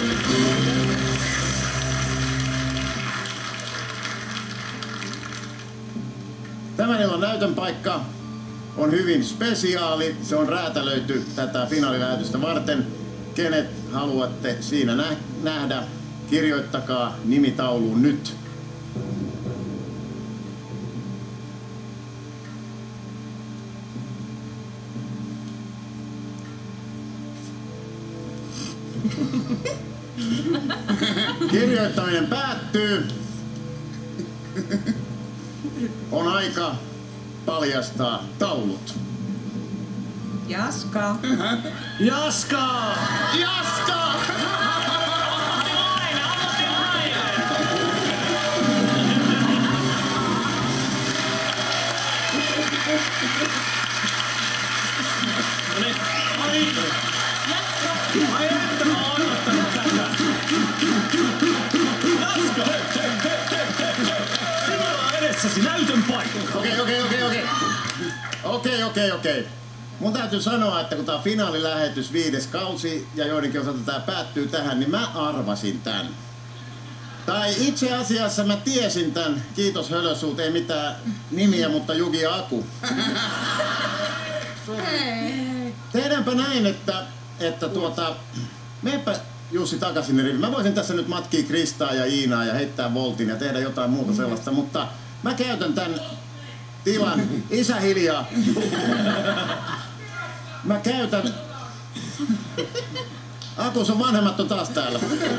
Tämän illan näytön paikka on hyvin spesiaali. Se on räätälöity tätä finaalilähetystä varten. Kenet haluatte siinä nähdä? Kirjoittakaa nimitauluun nyt. Kirjoittaminen päättyy. On aika paljastaa taulut. Jaska! Jaska! Jaska! Ai että mä oon odottanut tätä. Jaska! Sinulla on edessäsi näytön paikka. Okei. Mun täytyy sanoa, että kun tää on finaalilähetys 5. kausi ja joidenkin osalta tää päättyy tähän, niin mä arvasin tän. Tai itse asiassa mä tiesin tän. Kiitos Hölösuut, ei mitään nimiä, mutta Jugi ja Aku. Tehdäänpä näin, että meepä Jussi takaisin riviin. Mä voisin tässä nyt matkia Kristaa ja Iinaa ja heittää voltin ja tehdä jotain muuta sellaista, mutta mä käytän tän tilan. Isä hiljaa. Mä käytän... Aku, sun vanhemmat on taas täällä.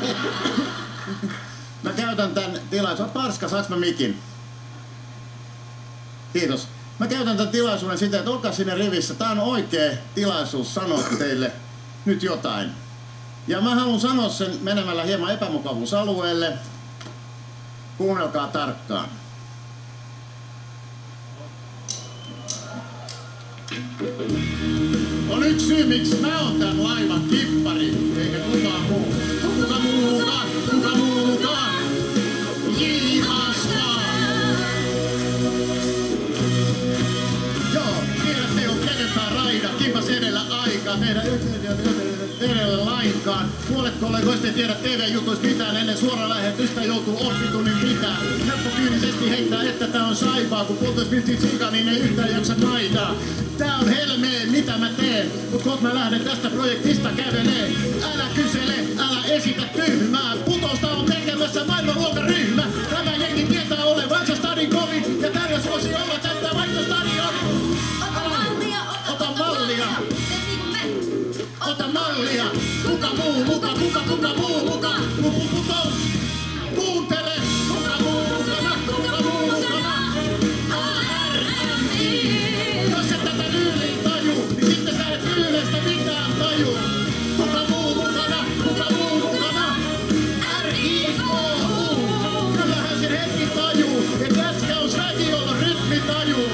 Mä käytän tän tilaisuuden. Parska, saaks mä mikin? Kiitos. Mä käytän tän tilaisuuden sitä, että olkaa sinne rivissä. Tää on oikea tilaisuus sanoa teille nyt jotain. Ja mä haluan sanoa sen menemällä hieman epämukavuusalueelle. Kuunnelkaa tarkkaan. On yksi syy, miksi mä oon tän laivan kippari, eikä kukaan muu. Kuka muukaan? Joo, tiedätte on kenempää raida, kimpas edellä aikaa, meidän edellä lainkaan. Puolet kollegoista ei tiedä TV-jutuista mitään, ennen suora lähetystä joutuu oppitunnin pitää. Helppo kyynisesti heittää, että tää on saipaa, kun 1,5 miltsiä tsikaa, niin ei yhtään jaksa maitaa. Tää on helmeen, mitä mä teen, mut kun mä lähden tästä projektista kävelee. Älä kysele, älä esitä tyhmää, putousta on tekemässä maailmanluokan ryhmä. Tämä jengi tietää olevansa stadin kovin, ja tarjous voisi olla tätä vaikka stadion. Ota mallia. Ota mallia. Kuka muu muka. Putous. Kuuntele. Kuka muu mukana. Jos et tätä lyyliin taju, niin sitten sä et lyyleistä mitään taju. Kuka muu mukana. R.I.K.U. Kyllähän sen hetki tajuu, et jätkä on radiolla rytmitaju.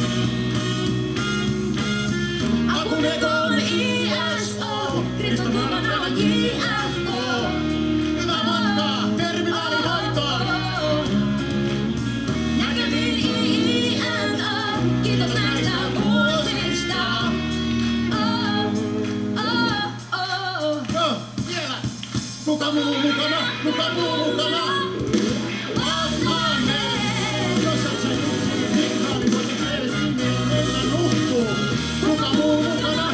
Akunego on ISO, Kriston Kulman on JFO. Hyvää matkaa, terminaalihoitoon. Näkemiin INO, kiitos näistä uusista. No, vielä. Kuka muu mukana? Jos et sä juuri mikkaali, voit tehdä sinne ja mennä nukkuu. Kuka muu mukana?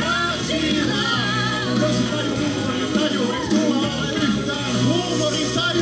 Rasila! Jos taju, eiks sulla ole yhtään huumorin taju?